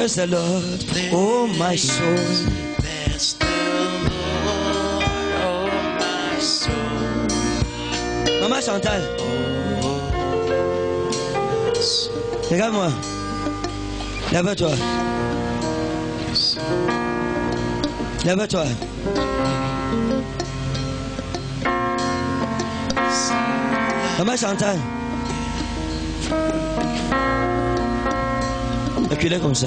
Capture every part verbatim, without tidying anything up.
Bless the Lord, oh my soul. Bless the Lord, oh my soul. Maman Chantal, regarde-moi. Lève-toi. Lève-toi. Maman Chantal. Reculez comme ça.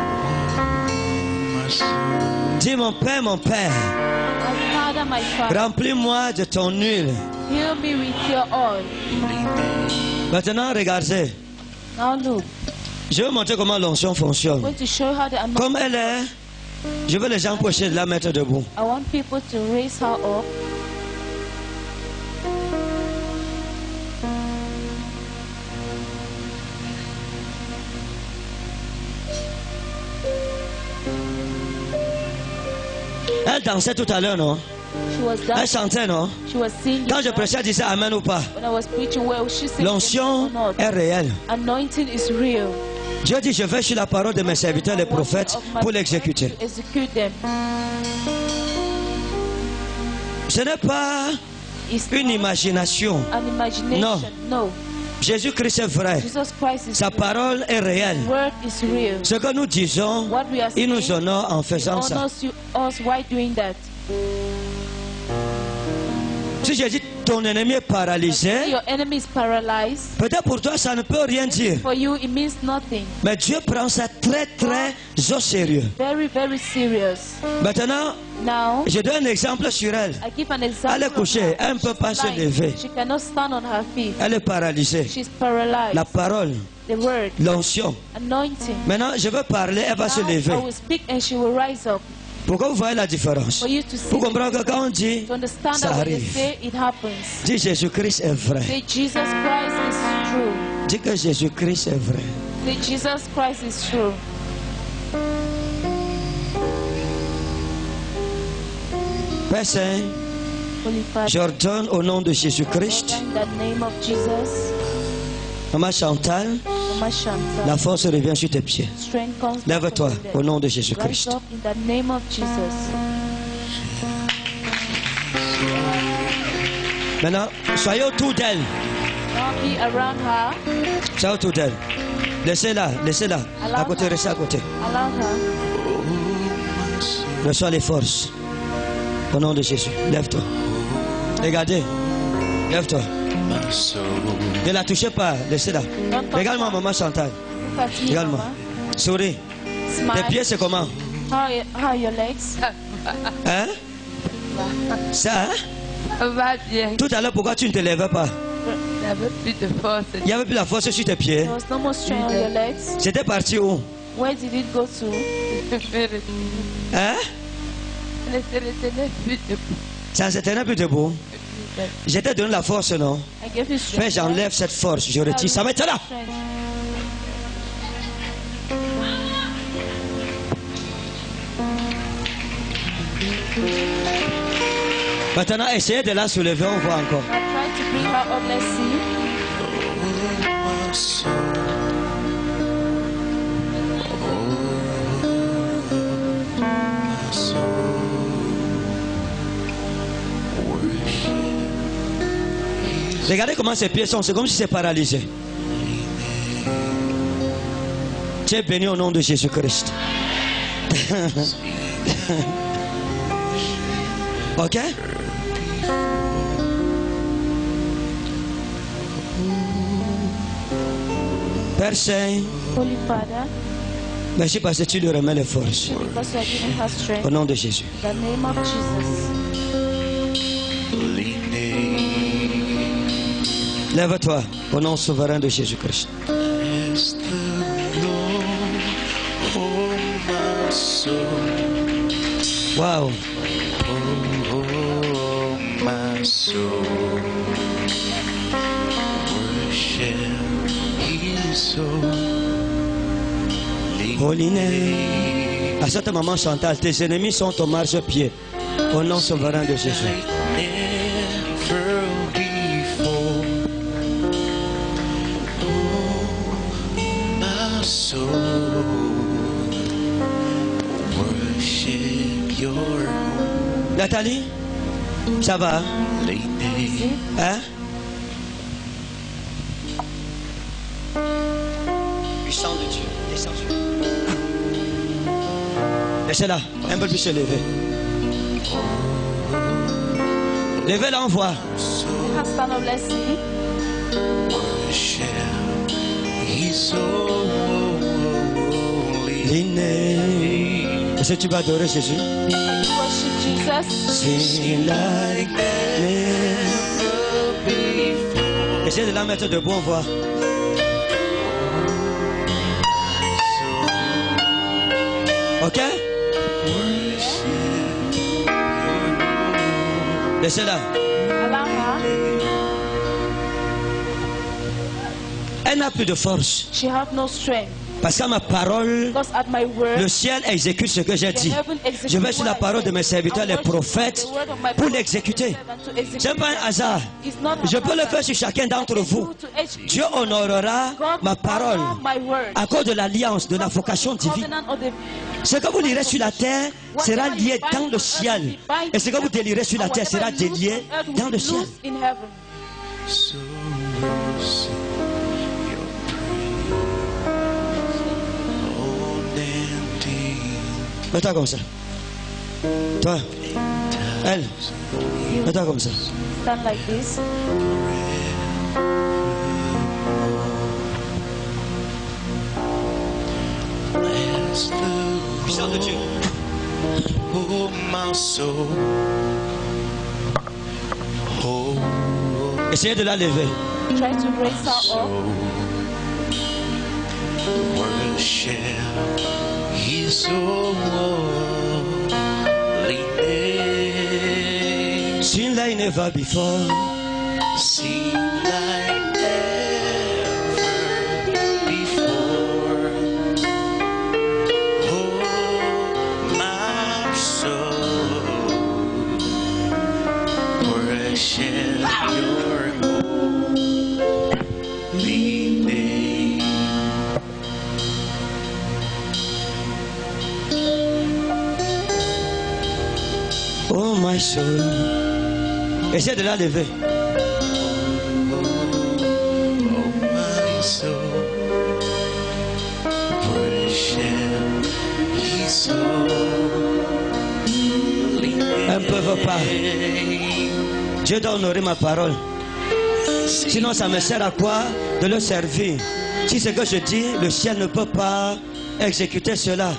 Dis mon Père, mon Père. My Father, my Father, Remplis-moi de ton huile. fill me with your oil. Maintenant, regardez. Now look, Je vais montrer comment l'onction I'm fonctionne. going to show you how the Comme anointing. elle est, je veux les gens approcher de la mettre debout. I want people to raise her up. Elle dansait tout à l'heure, non? She was Elle dancing. chantait, non? She was singing. Quand je prêchais, elle disait Amen ou pas. When I was preaching, well, she said, L'onction "Yes or est not?" réelle. Anointing is real. Dieu dit, je vais sur la parole de mes serviteurs, les prophètes, pour l'exécuter. To execute them. Ce n'est pas It's une not imagination. an imagination. No. Jésus-Christ est vrai. Jesus Christ is Sa real. parole est réelle. Word is real. Ce que nous disons, What we are il saying, nous honore en He faisant ça. honors you, us while doing that. Si je dis ton ennemi est paralysé, Your enemy is paralyzed. peut-être pour toi ça ne peut rien dire. For you, it means nothing. Mais Dieu prend ça très très au sérieux. Very, very serious. Maintenant, Now, je donne un exemple sur elle. I give an example. Elle est of couchée, her. elle ne peut pas se Lying. lever. She cannot stand on her feet. Elle est paralysée. She's paralyzed. La parole, The word, l'onction. anointing. Maintenant, je veux parler, elle va se Now, lever. I will speak and she will rise up. Pourquoi vous voyez la différence? For you to see, Vous comprenez que quand on dit, to understand ça that when they arrive. say it happens. Dis Jésus-Christ est vrai. Say Jesus Christ is true. Dis que Jésus-Christ est vrai. Say Jesus Christ is true. Père Saint, Holy Father, j'ordonne au nom de Jésus-Christ, in the name of Jesus, Maman Chantal, Mama Shanta, la force revient sur tes pieds. strength comes back Lève-toi from the au dead. nom de Rise Jésus-Christ. up in the name of Jesus. Maintenant, soyez autour d'elle. Now be around her. Soyez autour d'elle. Laissez-la, laissez-la. À côté, restez à côté. Allow her. Reçois les forces. Au nom de Jésus. Lève-toi. Regardez. Lève-toi. My soul. Ne la touchez pas. Laissez-la. Don't touch Regarde-moi, her. maman Chantal. Look at me, Regarde-moi. Mama. Souris. Smile. Tes pieds, c'est comment? How are, your, how are your legs? Hein? Ça, hein? Ça va bien. Tout à l'heure, pourquoi tu ne te lèvais pas? J'avais plus de force. Il n'y avait plus la force sur tes pieds. There was no more strength on your legs. C'était parti où? Where did it go to? Je vais retenir. Hein? Je ne se retenais plus debout. Ça ne se tenait plus debout. J'étais donné la force, non? I gave you strength. Mais j'enlève cette force. Je retire ça maintenant. Strength. Maintenant, essayez de la soulever. On voit encore. Now try to bring her up. Let's see. My soul. My soul. Worship. Regardez comment ses pieds sont. C'est comme si c'est paralysé. Tu es béni au nom de Jésus-Christ. Ok? Père Saint, Holy Father, merci parce que tu lui remets les forces. because you are giving her strength. Au nom de Jésus. In the name of Jesus. Lève-toi au nom souverain de Jésus-Christ. Bless the Lord, oh my soul, Wow. oh my soul. Worship His holy Holy name. name. À cette maman Chantal, tes ennemis sont au marche-pied. Au nom souverain de Jésus. Like never before. Oh, my soul. Nathalie, ça va, hein? leaning. Hein? Puissant de Dieu, descends sur lui. Laissez-la, un peu plus se lever. Levez-la, on voit. Have stand up, let's see. Worship, He's so holy. L'inné. Est-ce que tu vas adorer Jésus? Worship Jesus. Sing like never before. Essayez de la mettre debout, on voit. Ok? Laissez-la. Allow her. Elle n'a plus de force. She have no strength. Parce qu'à ma parole, Because at my word, le ciel exécute ce que j'ai the dit. heaven execute Je vais sur la what I parole de said. mes serviteurs, I les worship prophètes, the word of my pour prophet, l'exécuter. to execute Ce n'est pas un hasard. It's not Je peux le haphazard. faire sur chacun d'entre vous. To execute Dieu honorera God ma parole honor my word. à cause de l'alliance, de la vocation divine. Covenant of the- Ce que vous lirez sur la terre sera lié dans le ciel. Et ce que vous délirez sur la terre sera délié dans le ciel. In heaven. So worship your praise. Old and deep. Mets-toi comme ça. Toi, elle, mets-toi comme ça. Stand like this. Bless the Puissant de Dieu. oh my soul. Oh, Essayez de la lever. Try to raise her up. worship He's so holy. Sing like never before. Sing like never before. Oh, my soul, worship your holy name. Oh my soul. Essayez de la lever. My soul, worship His holy Elles ne peuvent pas. name. Dieu doit honorer ma parole. Sinon, ça me sert à quoi de le servir? Si ce que je dis, le ciel ne peut pas exécuter cela.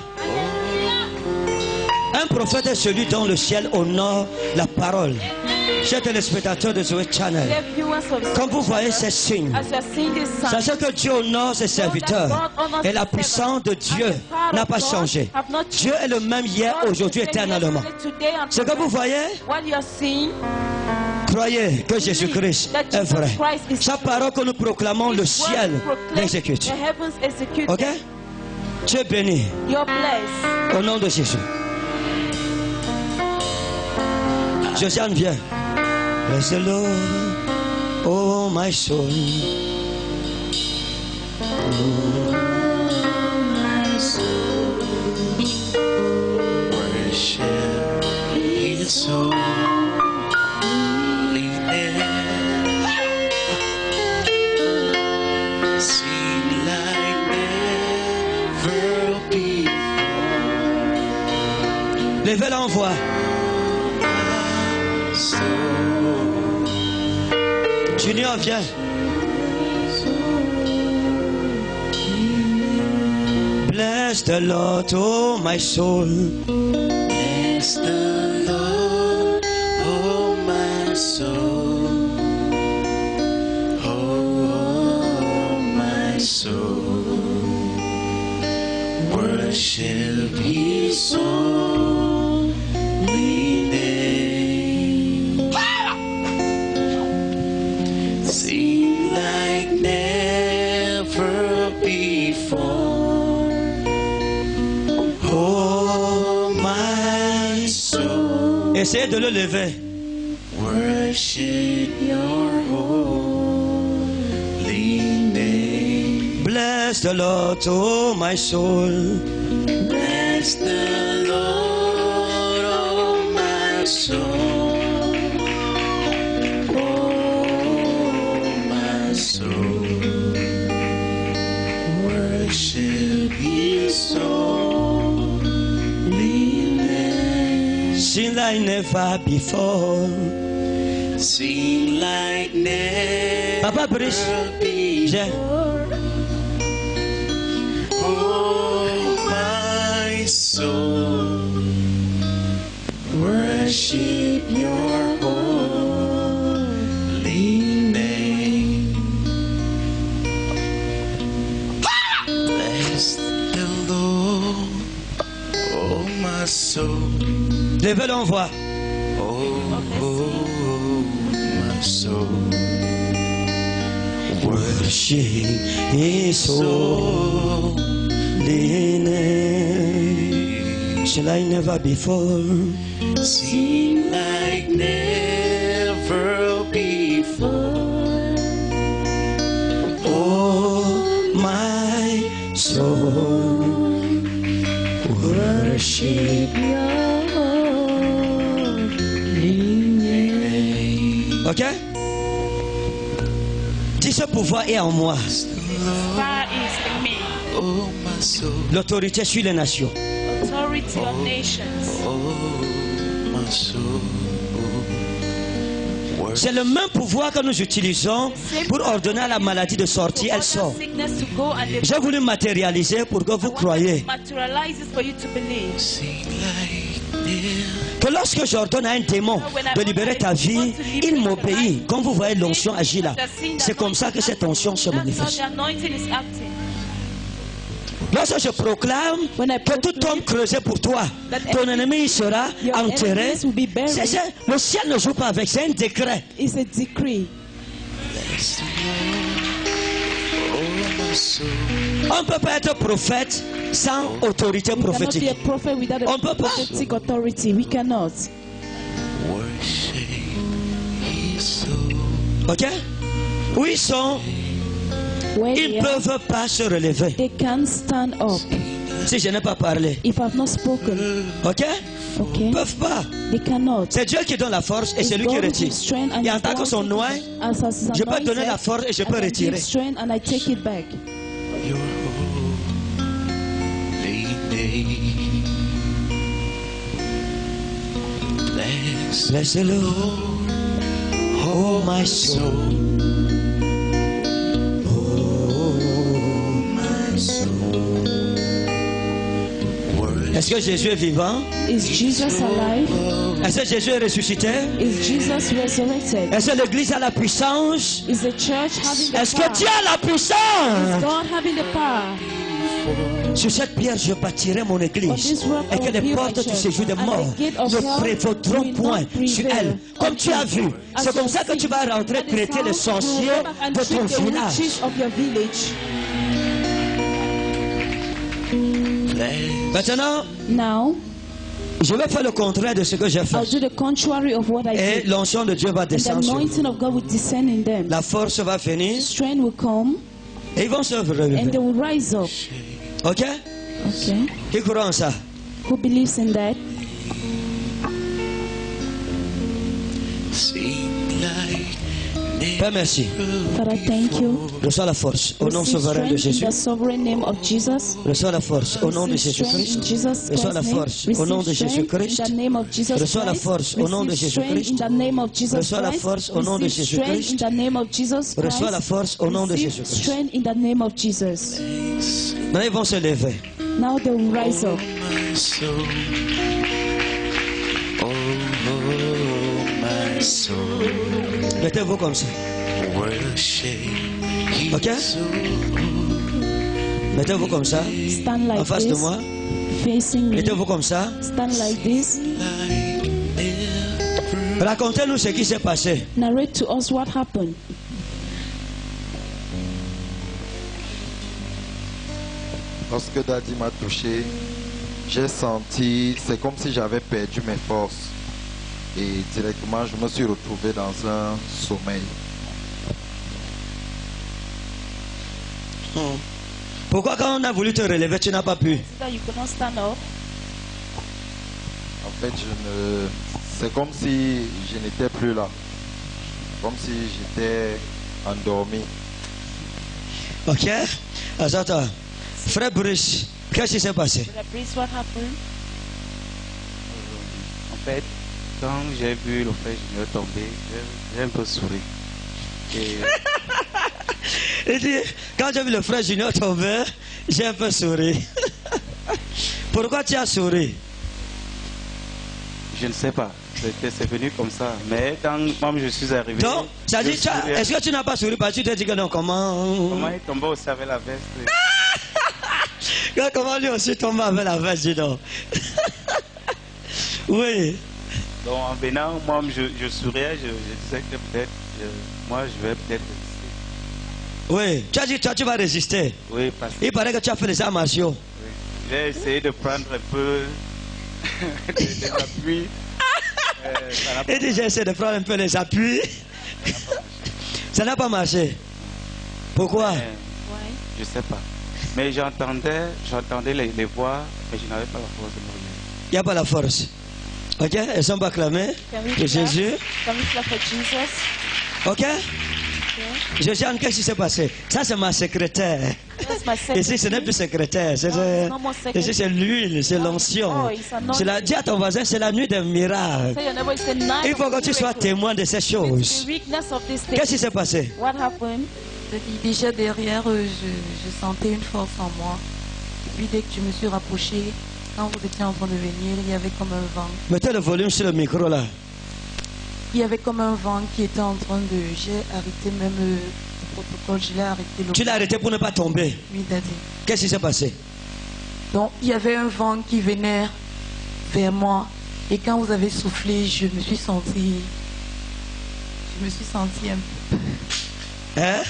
Un prophète est celui dont le ciel honore la parole. Chers téléspectateurs de Zoé Channel, Dear viewers of comme vous voyez ces signes, as you are seeing this sign, sachez que Dieu honore ses serviteurs et la puissance de Dieu n'a pas changé. Dieu est le même hier, aujourd'hui, éternellement. Ce que vous voyez, what you are seeing, croyez que Jésus-Christ est vrai. Chaque parole que nous proclamons, le ciel l'exécute. the heavens execute. Ok? Tu es béni You're blessed. au nom de Jésus. Josiane, viens. Bless the Lord, oh my soul. Worship His holy name. Sing like never before. Levez-la en voix. Junior, viens. Bless the Lord, oh my soul. Bless the Lord, oh my soul. Oh, my soul. Worship His holy name. Sing like never before. Oh, my soul. Essayez de le lever. Worship your holy name. Bless the Lord, oh my soul. Bless the Lord, oh my soul, oh my soul, worship His holiness. Sing like never before. Sing like never Papa Brice, j'ai. Oh my soul, worship Your holy name. Bless the Lord, oh my soul. Levez l'envoi. Oh, oh, my soul, Worship His holy name. Sing like never before. sing like never before. Oh, my soul, worship. Ok? Dis ce pouvoir est en moi. Fire is in me. Oh, my soul, L'autorité sur les nations. Authority of nations. oh, my soul. C'est le même pouvoir que nous utilisons pour ordonner à la maladie de sortir. Elle sort. Sickness to go and they J'ai voulu matérialiser pour que vous croyez materialize it for you to believe. Sing like never. que lorsque j'ordonne à un démon de libérer ta vie, il m'obéit. Quand vous voyez l'onction agir là, c'est comme ça que cette onction se That's how manifeste. the anointing is acting. Lorsque je proclame que tout homme creusé pour toi, ton ennemi sera enterré, c'est- c'est- le ciel ne joue pas avec, c'est un décret. It's a decree. Bless the Lord, oh, my soul. On ne peut pas être prophète sans autorité We cannot be prophétique. a prophet without On a peut pas. prophetic authority. We cannot. Worship His soul. Ok? Où ils sont, Where ils they ne are, peuvent pas se relever. they can't stand up. Si je n'ai pas parlé. If I've not spoken, Ok? okay, Ils ne peuvent pas. they cannot. C'est Dieu qui donne la force et It's c'est lui qui God who retire. gives strength and Et en it's tant que God son who noix, gives- as- as his je peux anointed, donner la force et je I peux can retirer. give strength and I take it back. Your holy name. Bless Bless the Lord, oh my soul. my soul. Est-ce que Jésus est vivant? Is Jesus alive? Est-ce que Jésus est ressuscité? Is Jesus resurrected? Est-ce que l'Église a la puissance? Is the church having the Est-ce que power? Dieu a la puissance? God having the power? Sur cette pierre, je bâtirai mon On église this rock et I que will les build portes my du church, séjour des and the morts gate of ne hell prévaudront will point not sur prevail elle. Comme tu as vu, As c'est comme you ça que see, tu vas rentrer that is traiter how les you sorciers go back and de ton treat the village. witches of your village. Bless Maintenant, Now, je vais faire le contraire de ce que j'ai I'll fait. do the contrary of what I Et did. l'onction de Dieu va And the descendre sur eux. anointing of God will descend in them. La force va venir Strength will come et ils vont se and they relever. will rise up. Ok? Okay? Qui croit en ça? Who believes in that? sing like Père, merci. Father, thank you. Reçois la force au nom Receive souverain de strength in Jésus. the sovereign name of Jesus. Reçois la force au nom de Receive Jésus strength in Christ. Jesus Reçois la Christ's name. force au nom de Receive Jésus strength Christ. in the name of Jesus Reçois la Christ. force au nom de Receive Jésus strength Christ. in the name of Jesus Reçois la Christ. force au nom de Receive Jésus strength Christ. in the name of Jesus Christ. Reçois la force au nom de Receive Jésus Christ. strength in the name of Jesus. Maintenant, ils vont se lever. Now they will rise up. my soul. Oh, my soul. Mettez-vous comme ça. Worship His Ok? soul. Mettez-vous comme ça. Stand En like face de this. moi. Facing me. Mettez-vous comme ça. Stand like this. Like never. Racontez-nous ce qui s'est passé. Narrate to us what happened. Lorsque Daddy m'a touché, j'ai senti, c'est comme si j'avais perdu mes forces. Et directement, je me suis retrouvé dans un sommeil. Hmm. Pourquoi quand on a voulu te relever, tu n'as pas pu? So that you cannot stand up. En fait, je ne c'est comme si je n'étais plus là. Comme si j'étais endormi. Ok? Alors, attends. Frère Bruce, qu'est-ce qui s'est passé? Brother Brice, what happened? En fait, quand j'ai vu le frère Junior tomber, j'ai- j'ai un peu souri. Et Il dit, quand j'ai vu le frère Junior tomber, j'ai un peu souri. Pourquoi tu as souri? je ne sais pas, c'était- c'est venu comme ça. Mais quand même je suis arrivé, Donc, ça je dit, tu as- souriais. est-ce que tu n'as pas souri parce que tu t'es dit que non, comment? Comment il tombait aussi avec la veste? Comment lui aussi tombe avec la veste, dis donc? Oui. Donc en venant, moi je, je souriais, je, je disais que peut-être, je- moi je vais peut-être résister. Oui. Tu as dit, toi, tu vas résister. Oui, parce que Il paraît que tu as fait les arts martiaux. oui, j'ai essayé de prendre un peu de, de l'appui. Euh, ça n'a pas Il dit, j'ai essayé de prendre un peu les appuis. Ça n'a pas marché. Pourquoi? marché. Why? Je sais pas. Mais j'entendais, j'entendais les, les voix, mais je n'avais pas la force de me lever. Il n'y a pas la force. Ok? Elles sont pas clamées. Can we De clap? Jésus. Can we clap for Jesus? Ok? Yeah. Josiane, qu'est-ce qui s'est passé? Ça, c'est ma secrétaire. That's my second. Ici, ce n'est plus secrétaire. C'est, No, euh, it's not more secretary. ici, c'est l'huile, c'est Oh, l'onction. oh, it's anointing. C'est la, dis à ton voisin, c'est la nuit des miracles. Tell your neighbor it's the night Il faut of que tu sois miracle. témoin de ces It's choses. the weakness of this Qu'est-ce qui thing. s'est passé? What happened? Je dis déjà derrière, euh, je, je sentais une force en moi. Et puis dès que je me suis rapprochée, quand vous étiez en train de venir, il y avait comme un vent. Mettez le volume sur le micro là. Il y avait comme un vent qui était en train de... J'ai arrêté même euh, le protocole, je l'ai arrêté. Le... Tu l'as arrêté pour ne pas tomber. Oui, Daddy. Qu'est-ce qui s'est passé? Donc il y avait un vent qui venait vers moi. Et quand vous avez soufflé, je me suis sentie... Je me suis sentie un peu... Hein?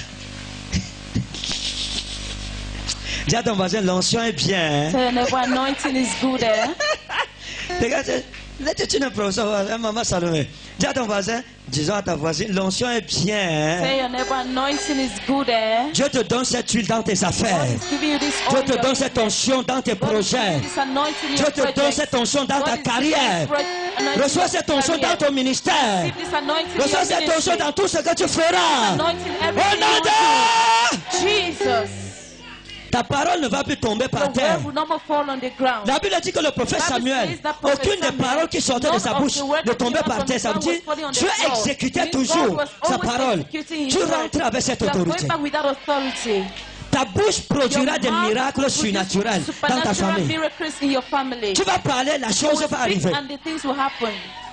Dis à ton voisin, l'onction est bien. Hein? Tell your neighbor anointing is good, eh? Regarde, là, tu ne professeur, maman Salomé. Dis à ton voisin, disons à ta voisine, l'onction est bien. Hein? Tell your neighbor anointing is good, eh? Dieu te donne cette huile dans tes God affaires. is giving you this Dieu oil. te donne cette onction dans tes God is giving projets. you this anointing in Dieu your te donne projects. cette onction dans God ta is giving carrière. this pro- anointing Reçois in cette your onction dans career. ton ministère. Receive this anointing in Reçois your cette onction ministry. dans tout ce que tu feras. Anointing Au everything nom you de... do. Jesus. Ta parole ne va plus tomber par Your terre. word will not more fall on the ground. La Bible dit que le prophète The Bible Samuel, says that prophet aucune des Samuel, paroles qui sortaient de none sa of bouche the words ne that tombait came par out terre. Ça from veut his dire, mouth was falling on the Dieu floor. exécutait Means God toujours was sa always parole. executing his Tu word. rentres avec cette You are autorité. going back with that authority. Ta bouche produira Your des mouth miracles will surnaturels produce dans ta supernatural famille. miracles in your family. Tu vas parler, la You chose will va speak arriver. and the things will happen.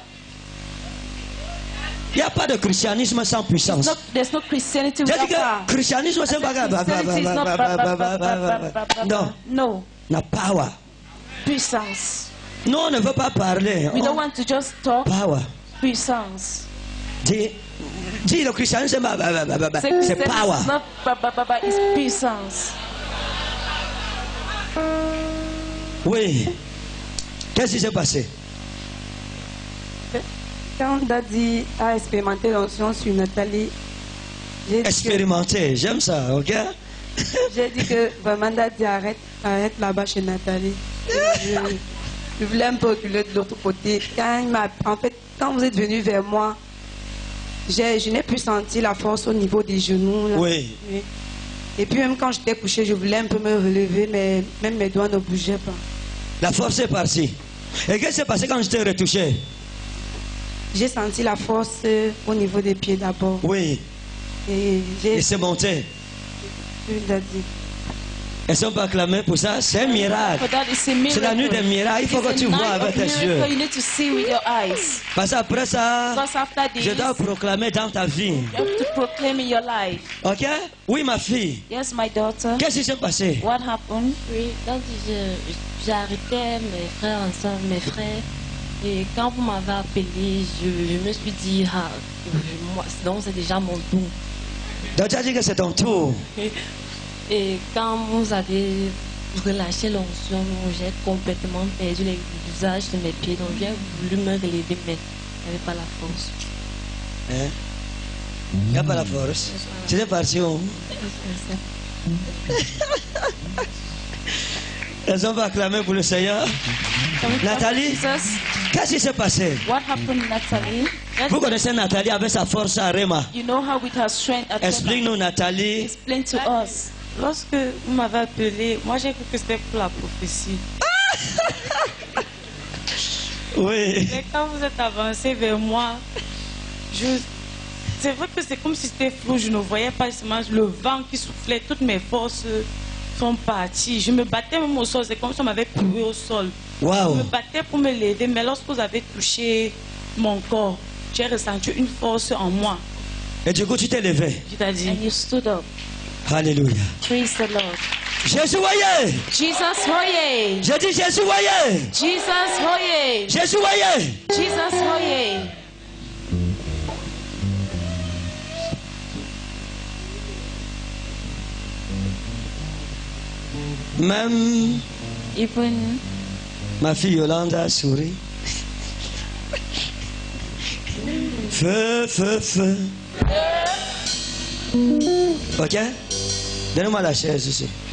Il n'y a pas de christianisme sans puissance. No, there's no Christianity J'ai dit without que power. christianisme c'est pas Christianity is not ba- ba- ba- ba- ba- ba- ba- ba- Non, No, la power. puissance. Nous on ne veut pas parler. We On- don't want to just talk. Power. Puissance. Dis, dis le christianisme c'est ba- ba- ba- ba- ba- Say c'est Christianity power. is not ba- ba- ba- ba- it's puissance. Oui. Qu'est-ce qui s'est passé? Quand Daddy a expérimenté l'onction sur Nathalie, j'ai dit, que, Expérimenter, j'aime ça, ok? j'ai dit que vraiment Daddy arrête, arrête là-bas chez Nathalie. Je, je voulais un peu reculer de l'autre côté. Quand il m'a, en fait, quand vous êtes venu vers moi, j'ai, je n'ai plus senti la force au niveau des genoux. Là. Oui. Oui. Et puis même quand j'étais couché, je voulais un peu me relever, mais même mes doigts ne bougeaient pas. La force est partie. Et qu'est-ce qui s'est passé quand je t'ai retouché? J'ai senti la force euh, au niveau des pieds d'abord. Oui. Et j'ai Et c'est monté. vu Daddy. Elles sont pas acclamées pour ça. C'est un miracle. For that, it's a miracle. C'est la nuit des miracles. Il faut It's que a tu night vois avec of tes miracle. yeux. You need to see with your eyes. Parce qu'après ça, Because after this, je dois proclamer dans ta vie. you have to proclaim in your life. Ok? Oui, ma fille. Yes, my daughter. Qu'est-ce qui s'est passé? What happened? Oui, donc je- j'arrêtais mes frères ensemble, mes frères. Et quand vous m'avez appelé, je, je me suis dit, ah, je- moi, donc c'est déjà mon tour. Donc tu as dit que c'est ton tour. Et quand vous avez relâché l'onction, j'ai complètement perdu les- l'usage de mes pieds. Donc j'ai voulu me relever, mais je n'avais pas la force. Hein? Il n'y a pas la force. C'était parti où? Elles ont pas acclamé pour le Seigneur. Can we clap for Nathalie? Jesus? Qu'est-ce qui s'est passé? What happened, Nathalie? Vous connaissez Nathalie avec sa force à Rema. You know how with her strength at Explique-nous, Nathalie. Explain to us. Lorsque vous m'avez appelé, moi j'ai cru que c'était pour la prophétie. Oui. Mais quand vous êtes avancé vers moi, je... c'est vrai que c'est comme si c'était flou, je ne voyais pas seulement le vent qui soufflait, toutes mes forces sont parties. Je me battais même au sol, c'est comme si on m'avait cloué au sol. Wow. Je me battais pour me lever, mais lorsque vous avez touché mon corps, j'ai ressenti une force en moi. Et du coup, tu t'es levé. Je t'ai dit. And you stood up. Alléluia. Praise the Lord. Jésus voyez. Jesus voyez. J'ai dit Jésus voyez. Jesus voyez. Jésus voyez. Jesus voyez. Même Even ma fille Yolande a souri. Feu, feu, feu. Ok? Donnez-moi la chaise ici.